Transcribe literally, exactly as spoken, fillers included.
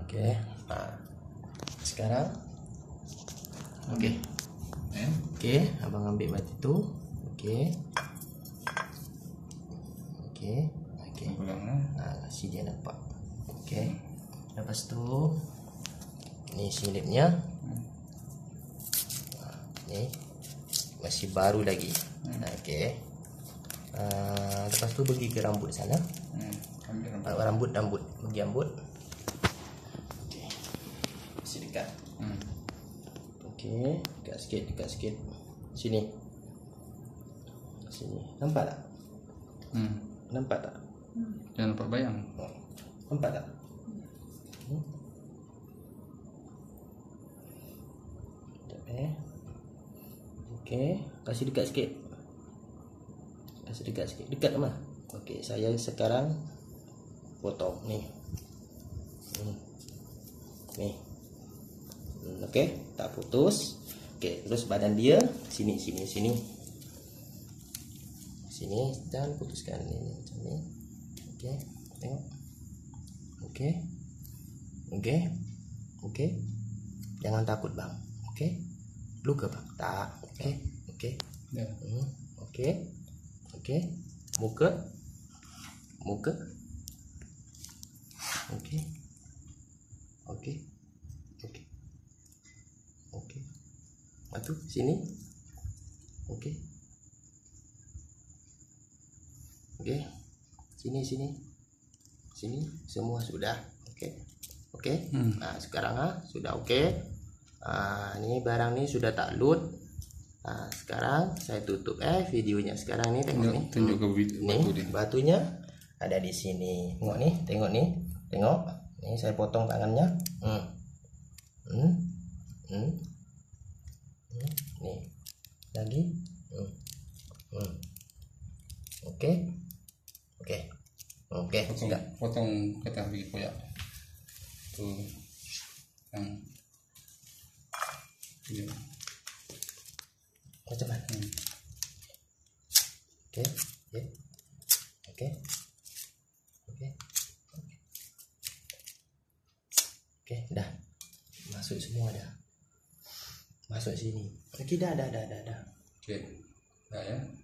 Oke. Nah, sekarang oke. Eh? Oke, abang ambil batu itu. Oke. Oke. Oke. Nah, si dia nampak. Oke. Lepas tu ni silipnya. Nah, ni masih baru lagi. Nah, oke. Uh, lepas tu pergi ke rambut sana. Hmm. Ambil rambut. Uh, rambut rambut, pergi rambut. Oke. Masih dekat. Hmm. Oke, dekat sikit, dekat sikit. Sini. Sini. Nampak tak? Hmm. Nampak tak? Jangan nampak bayang. Oh. Nampak tak? Hmm. Sekejap eh. Okey, kasih dekat sikit. Kasih dekat sikit. Dekat mah. Okey, saya sekarang potong ni. Hmm. Ni. Hmm, okey, tak putus. Okey, terus badan dia sini sini sini. Sini, jangan putuskan ini macam ni. Okey, tengok. Okey. Okey. Okey. Jangan takut bang. Okey. Luka bang? Tak. Okey. Okey. Ya. Hmm. Okey. Okey. Muka. Muka. Okey. Okey. Okey. Okey. Batu sini. Okey. Okey. Sini sini. Sini semua sudah. Okey. Okey. Hmm. Nah, sekarang ah sudah okey. Ah, ni barang ni sudah tak load. Nah, sekarang saya tutup eh videonya. Sekarang ni tengok Tunjuk, ni. tunjuk ke video Ni batu dia. batunya ada di sini. Tengok ni, tengok ni. Tengok. Ni saya potong tangannya. Hmm. Hmm. Hmm. Hmm. Ni. Lagi. Hmm. Hmm. Okey. Okey. Okey, Potong, sudah. potong kata lagi koyak. Tu yang ini. Macam mana? Hmm. Okey. Okey. Okey. Okey. Okey, dah. Masuk semua dah. Masuk sini. Okey, dah dah dah dah dah. Okey. Dah ya.